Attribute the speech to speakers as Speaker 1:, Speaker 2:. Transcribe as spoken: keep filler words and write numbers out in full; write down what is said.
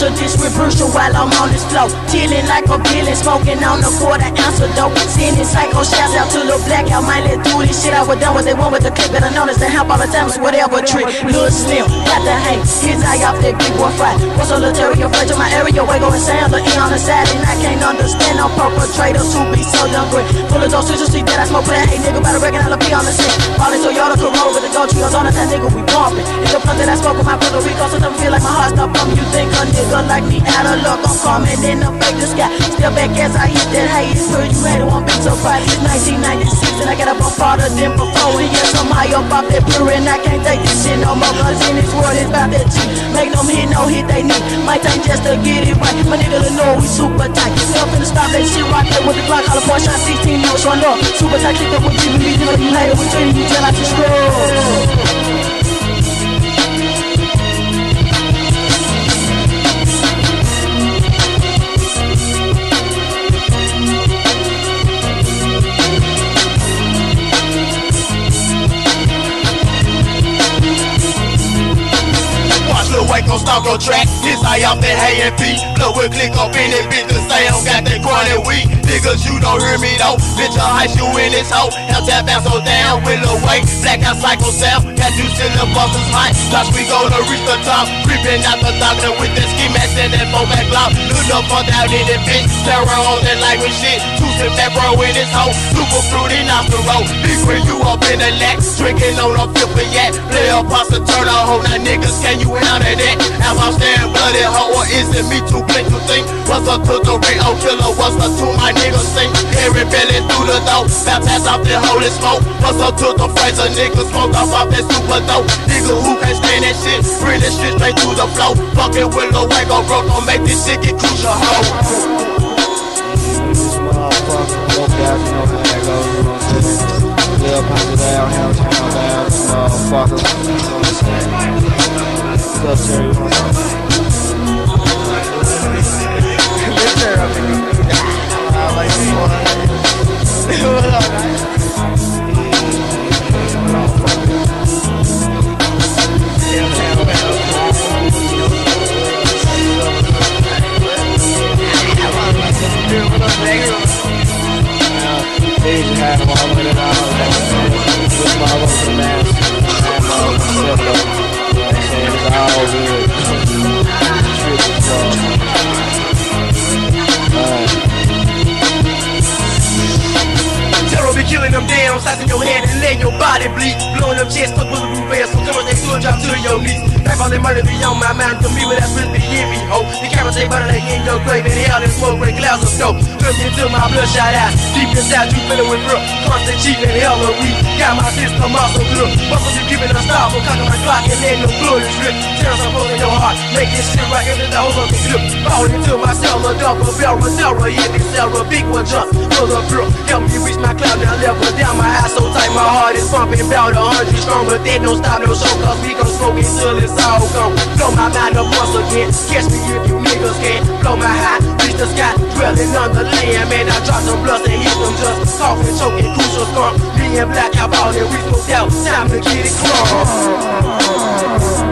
Speaker 1: Brutal, this with Brutal while I'm on this flow. Chilling like a villain, smoking on the quarter ounce of dope. Sending psycho shouts out to the blackout, might let do this shit. I was done what they want with the clip, but I noticed they help all the time is whatever trick. Lil Slim, got the hate, his eye off that big boy fight. What's a little terrier, fudge in my area, way going sound, the E on the side, and I can't understand no perpetrators who be so dumb great. Full of those you see that I smoke play, hey nigga, better reckon I'll be on the scene. Falling Toyota Corolla with the gold trios on the time, nigga, we bumping. It's the blunt that I smoke with my Puerto Rico, so don't feel like my heart stop pumping. You think a nigga like me out of luck, I'm coming in the fake the sky. Still back as I hit that hay, it's true, you had it, won't be so bright. It's nineteen ninety-six and I got up on farther than before. And yes, I'm high up off that blue and I can't take this shit no more. Cause in this world it's about that cheap. Make them hit, no hit they need. Might take just to get it right. My nigga the know we super tight. Still finna stop that shit right there with the Glock. Call a boy shot sixteen years run up. Super tight, kick up with G B B. You know you later, we treating you just like you screw.
Speaker 2: Gon' stalk on track, this I off that hay and pee. Blood will click up in that bitch to say I don't got that chronic weed. Niggas, you don't hear me though. Bitch, I'll ice you in this hoe. Now tap bounce so down, with a weight. Blackout psycho sound, got you still the bosses high. Cause we gonna reach the top. Creeping out the doctor with that ski mask and that four back block. Look up, fucked out in that bitch. Terror on that language shit. Two sip that bro in this hoe. Super fruity off the road. Big when you up in the lack. Drinking on a fifth of yak. Play a pasta turn a hoe. Now niggas, can you handle that? Am I staring bloody hoe or is it me too blink to think? What's up to the Rio killer? What's up to my niggas think? Hearing belly through the door, baptized off that holy smoke. What's up to the Fraser niggas? Smoke off off that super dope. Nigga who can't stand that shit, bring that shit straight to the flow. Fucking with Lil Wayne gon' broke, don't make this shit get crucial, hoe.
Speaker 3: This motherfucker, no doubt, you know how that goes, you know what I'm saying? Lil Papa down, have a channel down, motherfucker, you know what I'm saying? What's up, Terry? You know what I'm saying? Let's tear up, nigga. I like this one. What up, man? Asian hat, I'm all in and out. With my love for the mask. And uh, set up. And it's all good.
Speaker 2: Terror be killing them down, size in your head and letting your body bleed. Blowing them chest, stuck with the roof ass, so come on, they still drop to your knees. Back all that murder be on my mind, to me with that split be in me, ho. The camera say butter they in your grave, and hell and smoke, great clouds of snow. Look into my bloodshot eyes, deep inside you feeling with real. Constant cheap and hell of weed. Got my system also good. Muscles you giving a stop, for cocking my clock and letting the blood drip. Terror's up in your heart, make this shit right into the whole of the clip. Falling into my cell, a double barrel, terror, yeah, this cell, a big one jump. Full of bro, help me reach my cloud, now level down my eyes so tight, my heart is pumping about a hundred strong, but that don't stop no show, cause we gon' smoke it till it's all gone. Blow my mind up once again, catch me if you niggas can. Blow my high, reach the sky, dwelling on the land, man, I drop some bloods and hit them just coughing, choking, crucial storm. Me and Black out, and we smoked out, time to get it crunk.